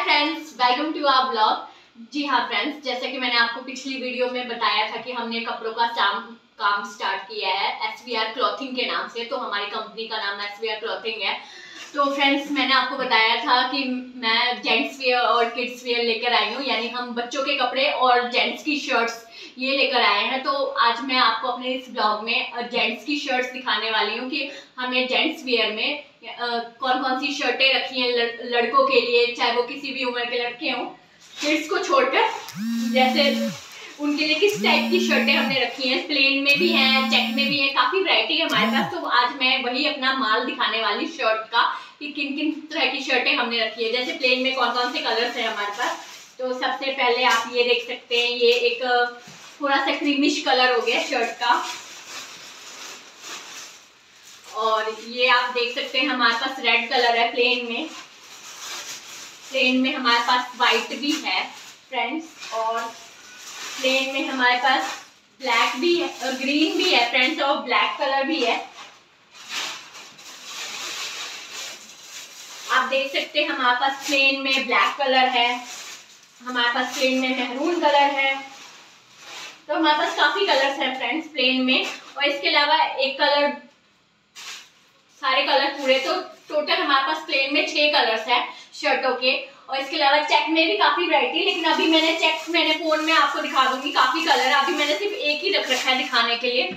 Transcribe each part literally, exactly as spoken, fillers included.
Friends, welcome to our blog. जी हाँ friends, जैसे कि मैंने आपको पिछली वीडियो में बताया था कि हमने कपड़ों का काम काम स्टार्ट किया है एस वी आर क्लॉथिंग के नाम से। तो हमारी कंपनी का नाम एस वी आर क्लॉथिंग है। तो फ्रेंड्स, मैंने आपको बताया था कि मैं जेंट्स वेयर और किड्स वेयर लेकर आई हूँ, यानी हम बच्चों के कपड़े और जेंट्स की शर्ट्स ये लेकर आए हैं। तो आज मैं आपको अपने इस ब्लॉग में जेंट्स की शर्ट्स दिखाने वाली हूँ कि हमें जेंट्स वेयर में Uh, कौन कौन सी शर्टें रखी हैं लड़, लड़कों के लिए, चाहे वो किसी भी उम्र के लड़के हों, किड्स को छोड़कर, जैसे उनके लिए किस टाइप की शर्टें हमने रखी हैं। प्लेन में भी हैं, चेक में भी है, काफी वैरायटी है हमारे पास। तो आज मैं वही अपना माल दिखाने वाली शर्ट का कि किन किन तरह की शर्टें हमने रखी है। जैसे प्लेन में कौन कौन से कलर्स हैं हमारे पास। तो सबसे पहले आप ये देख सकते हैं, ये एक थोड़ा सा क्रीमिश कलर हो गया शर्ट का, और ये आप देख सकते हैं हमारे पास रेड कलर है प्लेन में। प्लेन में हमारे पास वाइट भी है फ्रेंड्स, और प्लेन में हमारे पास ब्लैक भी है और ग्रीन भी है फ्रेंड्स, और ब्लैक कलर भी है। आप देख सकते हैं हमारे पास प्लेन में ब्लैक कलर है, हमारे पास प्लेन में मैरून कलर है। तो हमारे पास काफी कलर्स हैं फ्रेंड्स प्लेन में। और इसके अलावा एक कलर, सारे कलर पूरे, तो टोटल हमारे पास प्लेन में छह कलर्स हैं शर्टों के। और इसके अलावा चेक में भी काफी वैरायटी, लेकिन अभी मैंने चेक मैंने फोन में आपको दिखा दूंगी, काफी कलर है। अभी मैंने सिर्फ एक ही रख रखा है दिखाने के लिए।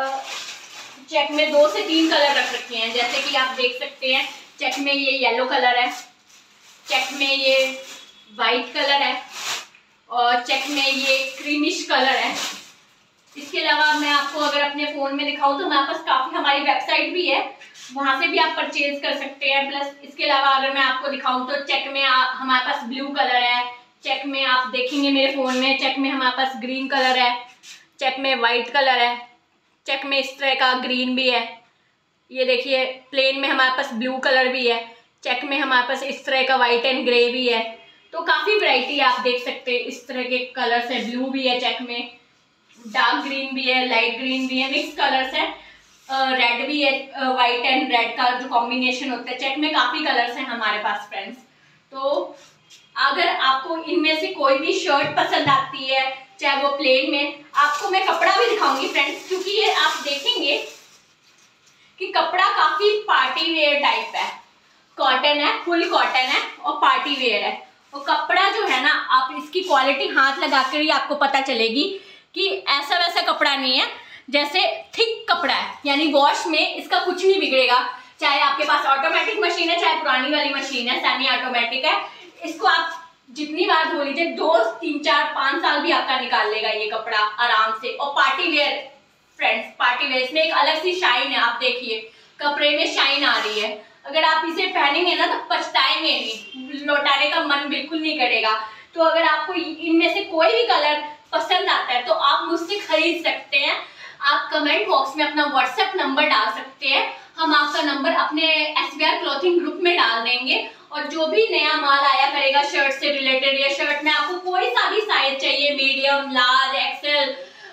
चेक में दो से तीन कलर रख रखे हैं, जैसे कि आप देख सकते हैं। चेक में ये येलो कलर है, चेक में ये वाइट कलर है, और चेक में ये क्रीमिश कलर है। इसके अलावा मैं आपको अगर अपने फोन में दिखाऊं तो हमारे पास काफी, हमारी वेबसाइट भी है, वहां से भी आप परचेज कर सकते हैं। प्लस इसके अलावा अगर मैं आपको दिखाऊं तो चेक में आ, हमारे पास ब्लू कलर है, चेक में आप देखेंगे मेरे फोन में, चेक में हमारे पास ग्रीन कलर है, चेक में वाइट कलर है, चेक में इस तरह का ग्रीन भी है। ये देखिए प्लेन में हमारे पास ब्लू कलर भी है, चेक में हमारे पास इस तरह का वाइट एंड ग्रे भी है। तो काफी वैरायटी आप देख सकते हैं, इस तरह के कलर्स है। ब्लू भी है चेक में, डार्क ग्रीन भी है, लाइट ग्रीन भी है, मिक्स कलर्स है। रेड uh, भी है, वाइट एंड रेड का जो कॉम्बिनेशन होता है। चेक में काफी कलर्स हैं हमारे पास फ्रेंड्स। तो अगर आपको इनमें से कोई भी शर्ट पसंद आती है, चाहे वो प्लेन में, आपको मैं कपड़ा भी दिखाऊंगी फ्रेंड्स, क्योंकि ये आप देखेंगे कि कपड़ा काफी पार्टी वेयर टाइप है। कॉटन है, फुल कॉटन है और पार्टी वेयर है। और कपड़ा जो है ना, आप इसकी क्वालिटी हाथ लगाकर ही आपको पता चलेगी कि ऐसा वैसा कपड़ा नहीं है, जैसे थिक कपड़ा है, यानी वॉश में इसका कुछ नहीं बिगड़ेगा। चाहे आपके पास ऑटोमेटिक मशीन है, चाहे पुरानी वाली मशीन है, सेमी ऑटोमेटिक है, इसको आप जितनी बार धो लीजिए, दो तीन चार पांच साल भी आपका निकाल लेगा ये कपड़ा आराम से। और party wear friends, party wear, इसमें एक अलग सी शाइन है। आप देखिए कपड़े में शाइन आ रही है। अगर आप इसे पहनेंगे ना तो पछताएंगे नहीं, लौटाने का मन बिल्कुल नहीं करेगा। तो अगर आपको इनमें से कोई भी कलर पसंद आता है तो आप मुझसे खरीद सकते हैं। आप कमेंट बॉक्स में अपना व्हाट्सएप नंबर डाल सकते हैं, हम आपका नंबर अपने S V R clothing group में डाल देंगे। और जो भी नया माल आया करेगा शर्ट से रिलेटेड, या शर्ट में आपको कोई सा भी साइज चाहिए, medium, large, XL,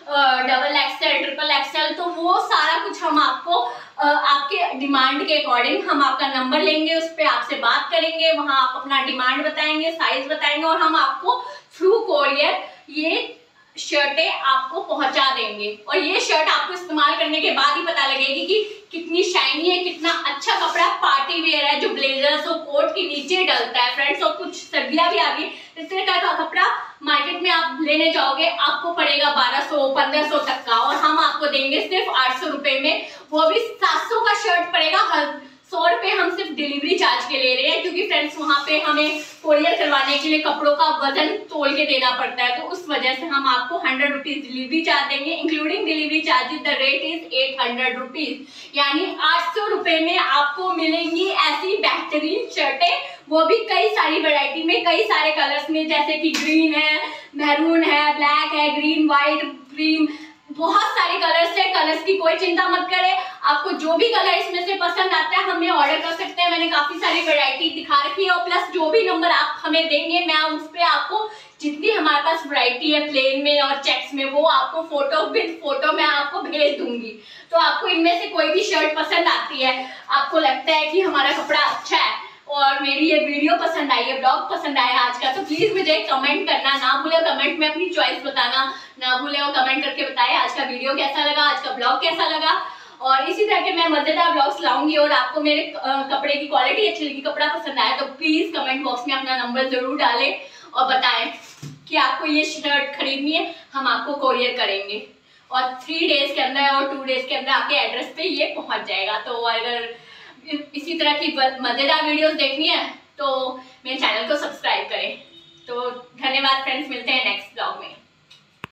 double XL, triple XL, तो वो सारा कुछ हम आपको आपके डिमांड के अकॉर्डिंग हम आपका नंबर लेंगे, उस पर आपसे बात करेंगे, वहाँ आप अपना डिमांड बताएंगे, साइज बताएंगे, और हम आपको थ्रू कोरियर ये शर्टें आपको पहुंचा देंगे। और ये शर्ट आपको इस्तेमाल करने के बाद ही पता लगेगी कि कितनी शाइनी है, कितना अच्छा कपड़ा, पार्टी वेयर है, जो ब्लेजर्स और कोट के नीचे डलता है फ्रेंड्स। और कुछ सर्दियां भी आ गई, इस तरह का कपड़ा मार्केट में आप लेने जाओगे आपको पड़ेगा बारह सौ पंद्रह सौ तक का, और हम आपको देंगे सिर्फ आठ सौ रुपए में। वो भी सात सौ का शर्ट पड़ेगा, हर सौ रुपए हम सिर्फ डिलीवरी चार्ज के ले रहे हैं, क्योंकि फ्रेंड्स वहाँ पे हमें कोरियर करवाने के लिए कपड़ों का वजन तोल के देना पड़ता है। तो उस वजह से हम आपको हंड्रेड रुपीज डिलीवरी चार्ज देंगे, including delivery charges the rate is eight hundred rupees, यानी आठ सौ रुपए में आपको मिलेंगी ऐसी बेहतरीन शर्टें, वो भी कई सारी वैरायटी में, कई सारे कलर्स में, जैसे कि ग्रीन है, मैरून है, ब्लैक है, ग्रीन, व्हाइट, क्रीम, बहुत सारे कलर्स है। कलर्स की कोई चिंता मत करें, आपको जो भी कलर इसमें से पसंद आता है हमें ऑर्डर कर सकते हैं। मैंने काफी सारी वैरायटी दिखा रखी है, और प्लस जो भी नंबर आप हमें देंगे, मैं उस पर आपको जितनी हमारे पास वैरायटी है प्लेन में और चेक्स में, वो आपको फोटो विद फोटो मैं आपको भेज दूंगी। तो आपको इनमें से कोई भी शर्ट पसंद आती है, आपको लगता है कि हमारा कपड़ा अच्छा है, और मेरी ये वीडियो पसंद आई है, ब्लॉग पसंद आया आज का, तो प्लीज मुझे कमेंट करना ना भूले, कमेंट में अपनी चॉइस बताना ना भूले और कमेंट करके बताएं आज का वीडियो कैसा लगा, आज का ब्लॉग कैसा लगा। और इसी तरह के मैं मजेदार ब्लॉग्स लाऊंगी। और आपको मेरे कपड़े की क्वालिटी अच्छी लगी, कपड़ा पसंद आया, तो प्लीज कमेंट बॉक्स में अपना नंबर जरूर डालें और बताएं कि आपको ये शर्ट खरीदनी है, हम आपको कोरियर करेंगे और थ्री डेज के अंदर और टू डेज के अंदर आपके एड्रेस पे ये पहुंच जाएगा। तो अगर इसी तरह की मजेदार वीडियोस देखनी है तो मेरे चैनल को सब्सक्राइब करें। तो धन्यवाद फ्रेंड्स, मिलते हैं नेक्स्ट ब्लॉग में।